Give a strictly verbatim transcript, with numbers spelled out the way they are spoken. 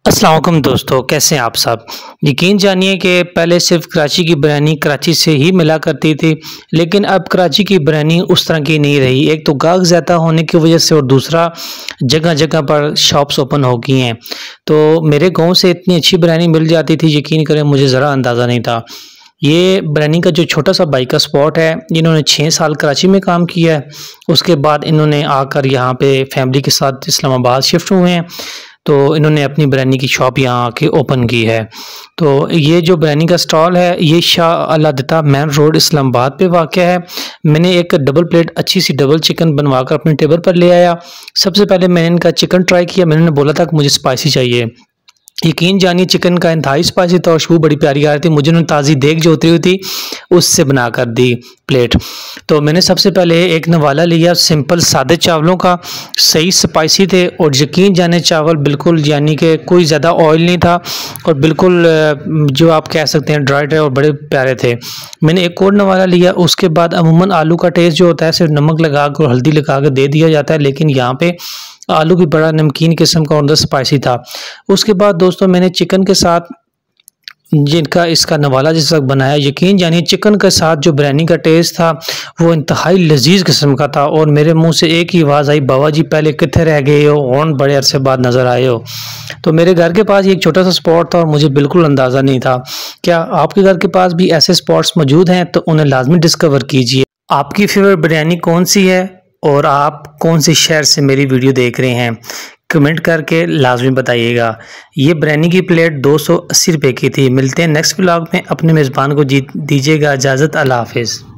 अस्सलाम वालेकुम दोस्तों, कैसे हैं आप सब। यकीन जानिए कि पहले सिर्फ कराची की बिरयानी कराची से ही मिला करती थी, लेकिन अब कराची की बिरयानी उस तरह की नहीं रही। एक तो गाहक ज़्यादा होने की वजह से और दूसरा जगह जगह पर शॉप्स ओपन हो गई हैं। तो मेरे गांव से इतनी अच्छी बिरयानी मिल जाती थी, यकीन करें मुझे ज़रा अंदाज़ा नहीं था। ये बिरयानी का जो छोटा सा बाइक का स्पॉट है, इन्होंने छः साल कराची में काम किया है। उसके बाद इन्होंने आकर यहाँ पे फैमिली के साथ इस्लामाबाद शिफ्ट हुए हैं, तो इन्होंने अपनी बिरयानी की शॉप यहाँ आके ओपन की है। तो ये जो बिरयानी का स्टॉल है, ये शाह अलादता मेन रोड इस्लामाबाद पे वाक़या है। मैंने एक डबल प्लेट अच्छी सी डबल चिकन बनवा कर अपने टेबल पर ले आया। सबसे पहले मैंने इनका चिकन ट्राई किया। मैंने बोला था कि मुझे स्पाइसी चाहिए। यकीन जानिए चिकन का इंतहाई स्पाइसी था और खुशबू बड़ी प्यारी आ रही थी। मुझे उन्होंने ताज़ी देग जो उतरी हुई थी उससे बना कर दी प्लेट। तो मैंने सबसे पहले एक नवाला लिया सिंपल सादे चावलों का, सही स्पाइसी थे और यकीन जाने चावल बिल्कुल यानी कि कोई ज़्यादा ऑयल नहीं था और बिल्कुल जो आप कह सकते हैं ड्राई ड्राई और बड़े प्यारे थे। मैंने एक और नवाला लिया। उसके बाद अमूमन आलू का टेस्ट जो होता है सिर्फ नमक लगा कर हल्दी लगा कर दे दिया जाता है, लेकिन यहाँ पे आलू भी बड़ा नमकीन किस्म का और स्पाइसी था। उसके बाद दोस्तों मैंने चिकन के साथ जिनका इसका नवाला जिस वक्त बनाया, यकीन जानिए चिकन के साथ जो बिरयानी का टेस्ट था वो इंतहाई लजीज किस्म का था और मेरे मुंह से एक ही आवाज़ आई, बाबा जी पहले कितने रह गए हो, कौन बड़े अरसे बाद नज़र आए हो। तो मेरे घर के पास एक छोटा सा स्पॉट था और मुझे बिल्कुल अंदाज़ा नहीं था। क्या आपके घर के पास भी ऐसे स्पॉट्स मौजूद हैं? तो उन्हें लाजमी डिस्कवर कीजिए। आपकी फेवरेट बिरयानी कौन सी है और आप कौन से शहर से मेरी वीडियो देख रहे हैं, कमेंट करके लाजमी बताइएगा। ये बिरयानी की प्लेट दो सौ अस्सी रुपये की थी। मिलते हैं नेक्स्ट व्लॉग में। अपने मेज़बान को जी दीजिएगा इजाज़त। अल्लाह हाफिज़।